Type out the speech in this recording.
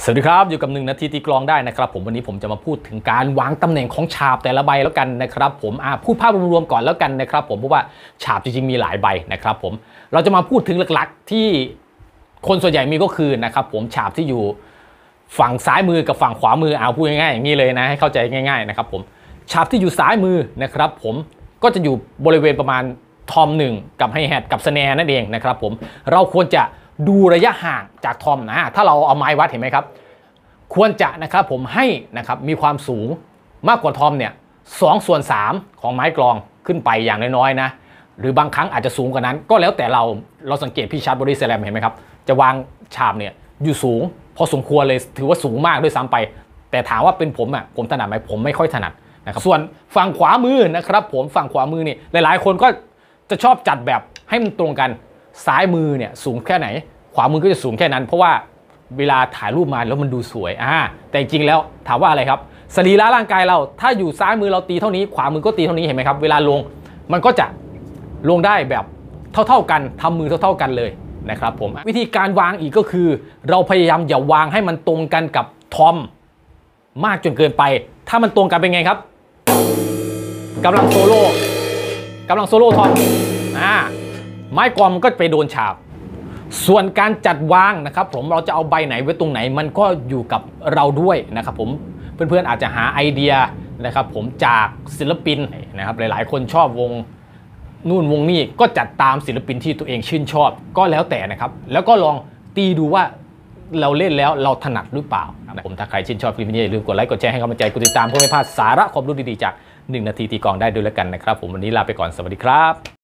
สวัสดีครับอยู่กับ1 นาทีตีกลองได้นะครับผมวันนี้ผมจะมาพูดถึงการวางตำแหน่งของฉาบแต่ละใบแล้วกันนะครับผมพูดภาพรวมๆก่อนแล้วกันนะครับผมเพราะว่าฉาบจริงๆมีหลายใบนะครับผมเราจะมาพูดถึงหลักๆที่คนส่วนใหญ่มีก็คือนะครับผมฉาบที่อยู่ฝั่งซ้ายมือกับฝั่งขวามือพูดง่ายๆอย่างนี้เลยนะให้เข้าใจง่ายๆนะครับผมฉาบที่อยู่ซ้ายมือนะครับผมก็จะอยู่บริเวณประมาณทอม1กับไฮแฮทกับสแนร์นั่นเองนะครับผมเราควรจะดูระยะห่างจากทอมนะถ้าเราเอาไม้วัดเห็นไหมครับควรจะนะครับผมให้นะครับมีความสูงมากกว่าทอมเนี่ย2/3ของไม้กลองขึ้นไปอย่างน้อยๆนะหรือบางครั้งอาจจะสูงกว่านั้นก็แล้วแต่เราสังเกตพี่ชาร์ดบอดี้แสลมเห็นไหมครับจะวางฉาบเนี่ยอยู่สูงพอสมควรเลยถือว่าสูงมากด้วยซ้ำไปแต่ถามว่าเป็นผมถนัดไหมผมไม่ค่อยถนัดนะครับส่วนฝั่งขวามือนะครับผมฝั่งขวามือนี่หลายๆคนก็จะชอบจัดแบบให้มันตรงกันซ้ายมือเนี่ยสูงแค่ไหนขวามือก็จะสูงแค่นั้นเพราะว่าเวลาถ่ายรูปมาแล้วมันดูสวยแต่จริงแล้วถามว่าอะไรครับสรีระร่างกายเราถ้าอยู่ซ้ายมือเราตีเท่านี้ขวามือก็ตีเท่านี้เห็นไหมครับเวลาลงมันก็จะลงได้แบบเท่ากันทำมือเท่ากันเลยนะครับผมวิธีการวางอีกก็คือเราพยายามอย่าวางให้มันตรงกันกับทอมมากจนเกินไปถ้ามันตรงกันเป็นไงครับกำลังโซโล่ทอมไม้กลองมันก็ไปโดนฉาบส่วนการจัดวางนะครับผมเราจะเอาใบไหนไว้ตรงไหนมันก็อยู่กับเราด้วยนะครับผมเพื่อนๆอาจจะหาไอเดียนะครับผมจากศิลปินนะครับหลายๆคนชอบวงนู่นวงนี้ก็จัดตามศิลปินที่ตัวเองชื่นชอบก็แล้วแต่นะครับแล้วก็ลองตีดูว่าเราเล่นแล้วเราถนัดหรือเปล่าผมถ้าใครชื่นชอบคลิปนี้อย่าลืมกดไลค์กดแชร์ให้กำลังใจกดติดตามเพื่อไม่พลาดสาระความรู้ดีๆจาก1 นาทีตีกลองได้ด้วยแล้วกันนะครับผมวันนี้ลาไปก่อนสวัสดีครับ